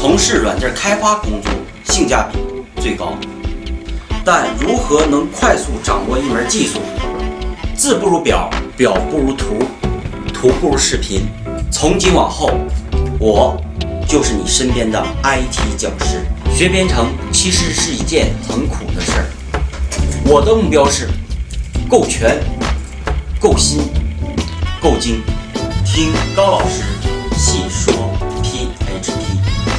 从事软件开发工作性价比最高。但如何能快速掌握一门技术？字不如表，表不如图，图不如视频。从今往后，我就是你身边的 IT 讲师。学编程其实是一件很苦的事儿。我的目标是够全、够新、够精。听高老师细说 PHP。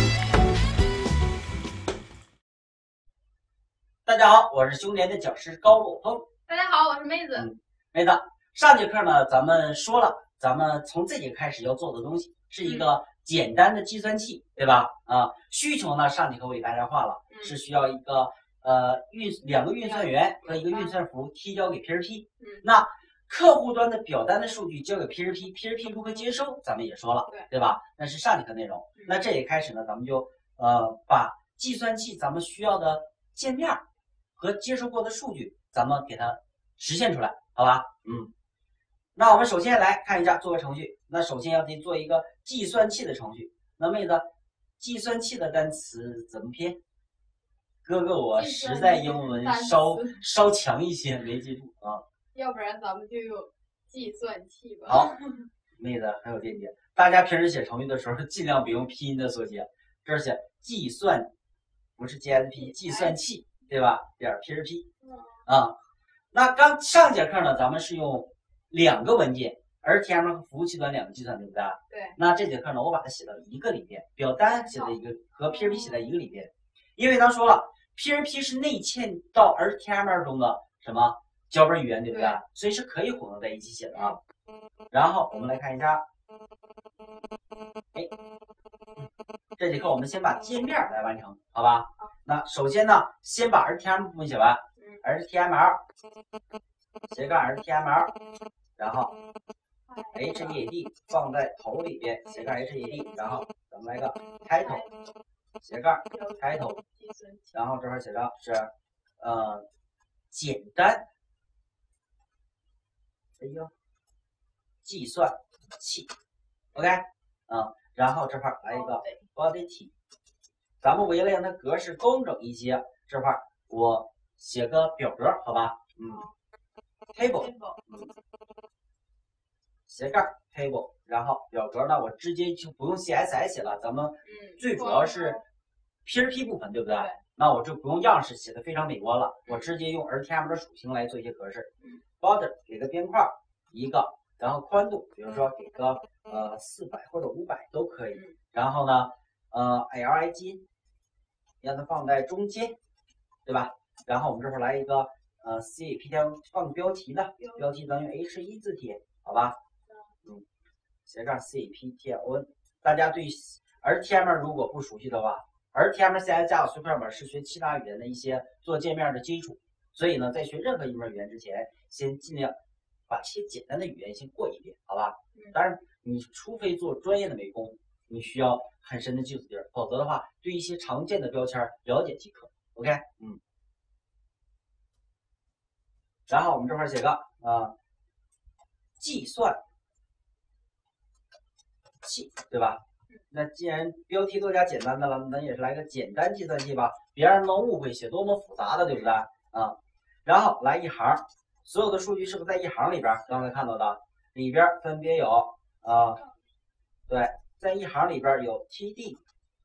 大家好，我是熊年的讲师高洛峰。 大家好，我是妹子。 妹子，上节课呢，咱们说了，咱们从这节开始要做的东西是一个简单的计算器，对吧？需求呢，上节课我给大家画了，是需要一个两个运算源和一个运算符提交给 PHP。那客户端的表单的数据交给 PHP 如何接收，咱们也说了，对吧？那是上节课内容。那这一开始呢，咱们就把计算器咱们需要的界面和接收过的数据，咱们给它实现出来，好吧？那我们首先来看一下做个程序。那首先要得做一个计算器的程序。那妹子，计算器的单词怎么拼？哥哥我实在英文稍强一些，没记住啊。 要不然咱们就用计算器吧。 好，妹子很有见解。大家平时写程序的时候，尽量别用拼音的缩写，这是写计算，不是 GSP， 计算器，对吧？点 PHP 那刚上节课呢，咱们是用两个文件 RTM 和服务器端两个计算，对不对？ 对。 那这节课呢，我把它写到一个里边，表单写在一个和 PHP 写在一个里边，因为咱说了 ，PHP 是内嵌到 RTM 中的什么脚本语言，对不对？所以是可以混合在一起写的啊。然后我们来看一下，这节课我们先把界面来完成，好吧？那首先呢，先把 RTM 部分写完 ，HTML 斜杠 HTML， 然后 HEAD 放在头里边，斜杠 HEAD， 然后咱们来个 title 斜杠 title， 然后这块写上是简单，计算器 ，OK， 然后这块来一个 body t， 咱们为了让它格式工整一些，这块我写个表格，好吧？table， 斜杠 table， 然后表格呢，我直接就不用 CSS 写了，咱们最主要是 PHP 部分，对不对？那我就不用样式写的非常美观了，我直接用 RTM 的属性来做一些格式。border 给个边框一个，然后宽度，比如说给个400或者500都可以。然后呢，lig 让它放在中间，对吧？然后我们这会儿来一个CAPTL 放标题的，标题等于 H1 字体，好吧？斜杠 CAPTL。大家对 RTM 如果不熟悉的话，RTM、CSS、Java、随快本是学其他语言的一些做界面的基础，所以呢，在学任何一门语言之前，先尽量把这些简单的语言先过一遍，好吧？当然，你除非做专业的美工，你需要很深的基础底儿，否则的话，对一些常见的标签了解即可。OK， 然后我们这块写个计算器，对吧？那既然标题都加简单的了，那也是来个简单计算器吧，别让人能误会写多么复杂的，对不对？然后来一行，所有的数据是不是在一行里边？刚才看到的里边分别有对，在一行里边有 td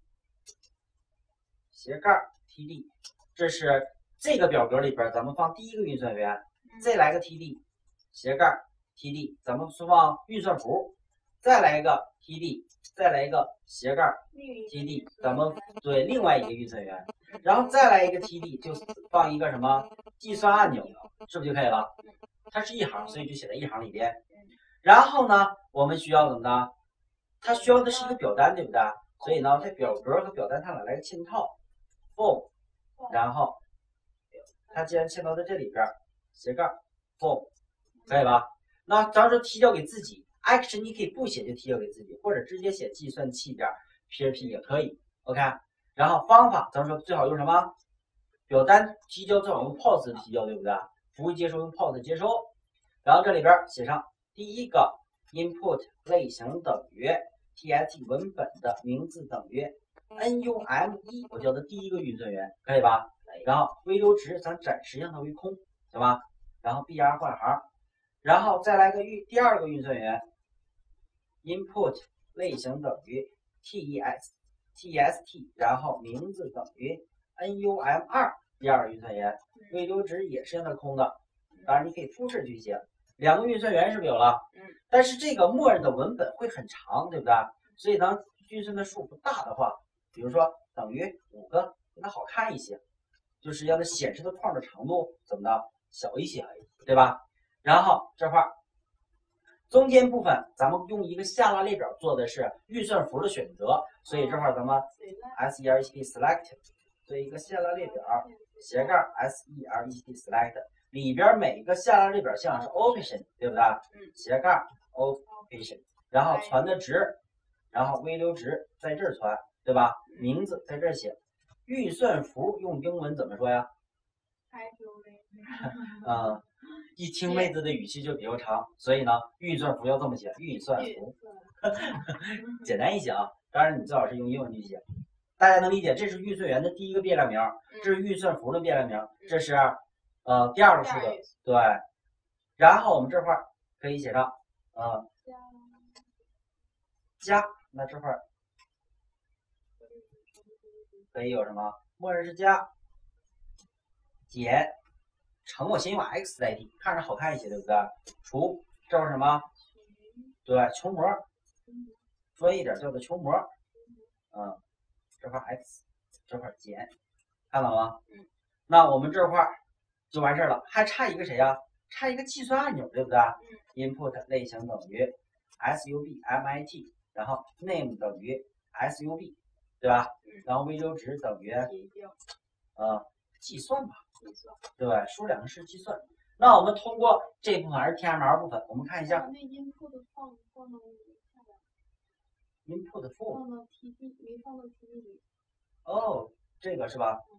斜杠 td， 这是这个表格里边咱们放第一个运算源，再来个 td 斜杠 td， 咱们放运算符，再来一个 td。再来一个斜杠 td， 咱们对另外一个运算源，然后再来一个 td， 就放一个什么计算按钮，是不是就可以了？它是一行，所以就写在一行里边。然后呢，我们需要怎么呢？它需要的是一个表单，对不对？所以呢，在表格和表单上来个嵌套 form， 然后它既然嵌套在这里边，斜杠 form， 可以吧？那咱说提交给自己。Action 你可以不写就提交给自己，或者直接写计算器点 PHP 也可以 ，OK。然后方法，咱们说最好用什么？表单提交最好用 POS 提交，对不对？服务接收用 POS 接收。然后这里边写上第一个 input 类型等于 TXT 文本的名字等于 NUM1，我叫它第一个运算元，可以吧？然后微流值咱暂时让它为空，行吧？然后 BR 换行，然后再来个第二个运算元 ，input 类型等于 TEST，然后名字等于 NUM2，第二个运算元，微流值也是让它空的，当然你可以复制去写。两个运算元是不是有了？但是这个默认的文本会很长，对不对？所以当运算的数不大的话，比如说等于5个，让它好看一些，就是让它显示的框的长度怎么的小一些，对吧？然后这块中间部分咱们用一个下拉列表做的是运算符的选择，所以这块咱们 SELECT select 做一个下拉列表斜杠 SELECT select 里边每个下拉列表项是 operation， 对不对？斜杠 operation， 然后传的值，然后微流值在这儿传，对吧？名字在这儿写，运算符用英文怎么说呀？一听妹子的语气就比较长，所以呢，运算符要这么写，运算符，简单一些啊。当然你最好是用英文去写，大家能理解？这是运算元的第一个变量名，这是运算符的变量名，这是第二个数的，对。然后我们这块可以写上加，那这块可以有什么？默认是加减。乘我先用 x 代替，看着好看一些，对不对？除这是什么？对，球模，专业一点叫做球模。这块 x， 这块减，看到吗？那我们这块就完事了，还差一个谁呀？差一个计算按钮，对不对？input 类型等于 SUBMIT， 然后 name 等于 SUB， 对吧？然后微流值等于计算吧。对，输两个式计算。那我们通过这部分 HTML 部分，我们看一下。 那 input 放到 input 放到 TD 没放到 TD 里。 哦，这个是吧？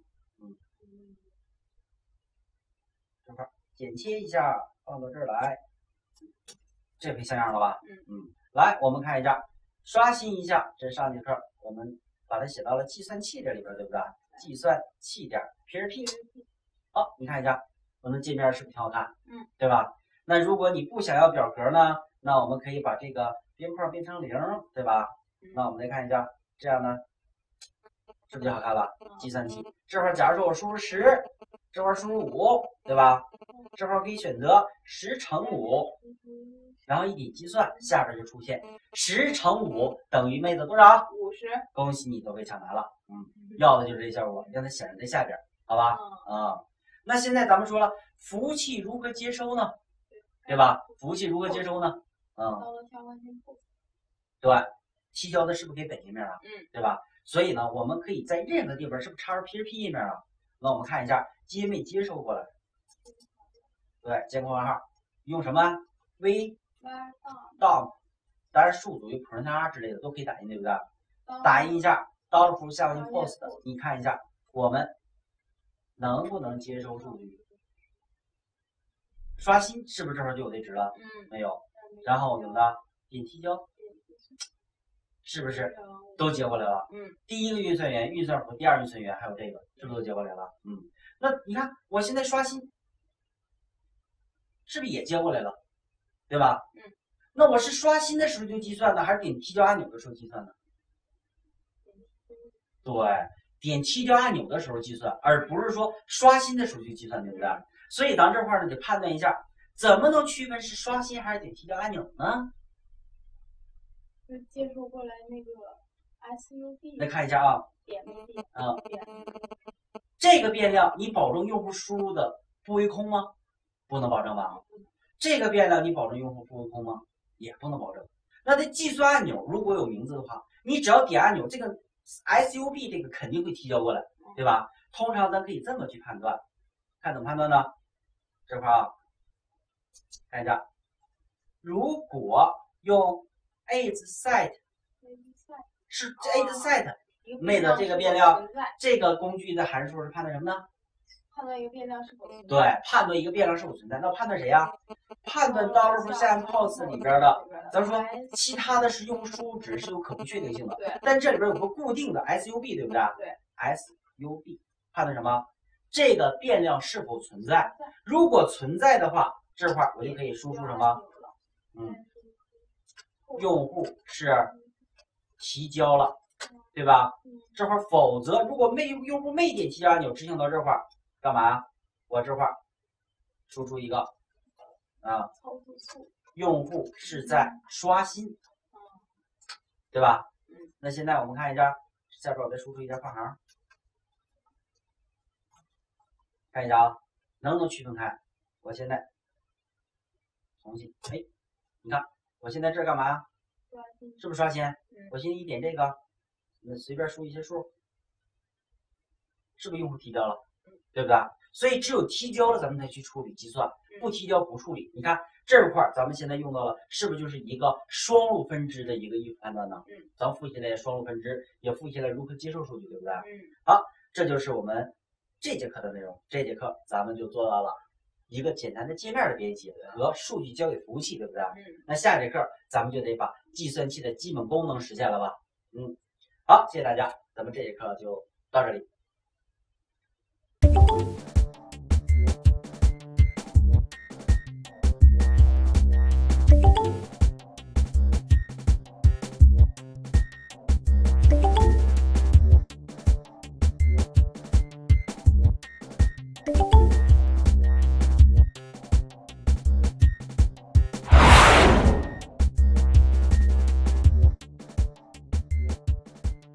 这块剪切一下，放到这儿来，这回像样了吧？来，我们看一下，刷新一下这上节课，我们把它写到了计算器这里边，对不对？计算器点 PHP。好，你看一下我们界面是不是挺好看？对吧？那如果你不想要表格呢，那我们可以把这个边框变成0，对吧？那我们来看一下，这样呢，是不是就好看了？计算器这块，假如说我输入10，这块输入5，对吧？这块可以选择10乘5，然后一点计算，下边就出现10乘5等于妹子多少？50。恭喜你都被抢答了。要的就是这效果，让它显示在下边，好吧？那现在咱们说了，服务器如何接收呢？对吧？服务器如何接收呢？对，提交的是不是给本页面啊？对吧？所以呢，我们可以在任何地方是不是插入 PHP 页面啊？那我们看一下接没接收过来。对，接括号用什么 ？v-dom， 当然数组于 print 之类的都可以打印，对不对？打印一下 $，下面 post， 你看一下我们能不能接收数据？刷新是不是这会儿就有这值了？没有。然后有的点提交，是不是都接过来了？第一个运算元、运算符，第二运算元，还有这个，是不是都接过来了？那你看我现在刷新，是不是也接过来了？对吧？那我是刷新的时候就计算呢，还是点提交按钮的时候计算呢？对，点提交按钮的时候计算，而不是说刷新的时候去计算，对不对？所以咱这块呢得判断一下，怎么能区分是刷新还是点提交按钮呢？ 就接收过来那个 SUB。 来看一下啊，这个变量你保证用户输入的不为空吗？不能保证吧？这个变量你保证用户不为空吗？也不能保证。那这计算按钮如果有名字的话，你只要点按钮，这个 SUB 这个肯定会提交过来，对吧？通常咱可以这么去判断，看怎么判断呢？这块啊，看一下，如果用 isSet 是 isSet 妹的这个变量，这个工具的函数是判断什么呢？ 判断一个变量是否存在。 对，判断一个变量是否存在，那判断谁呀？判断 $%pos 里边的，咱说其他的是用户输入值是有可不确定性的， 对。 但这里边有个固定的 SUB， 对不对？ 对。 SUB 判断什么？这个变量是否存在？如果存在的话，这块我就可以输出什么？用户是提交了，对吧？这块否则如果用户没点提交按钮执行到这块，干嘛？我这块输出一个用户是在刷新，对吧？那现在我们看一下，下边我再输出一下括行，看一下啊，能不能区分开？我现在重新，哎，你看我现在这干嘛呀？是不是刷新？我现在一点这个，随便输一些数，是不是用户提交了？对不对？所以只有提交了咱们才去处理计算，不提交不处理。你看这块咱们现在用到了，是不是就是一个双路分支的一个if判断呢？咱们复习了双路分支，也复习了如何接受数据，对不对？好，这就是我们这节课的内容。这节课咱们就做到了一个简单的界面的编辑和数据交给服务器，对不对？那下节课咱们就得把计算器的基本功能实现了吧？好，谢谢大家，咱们这节课就到这里。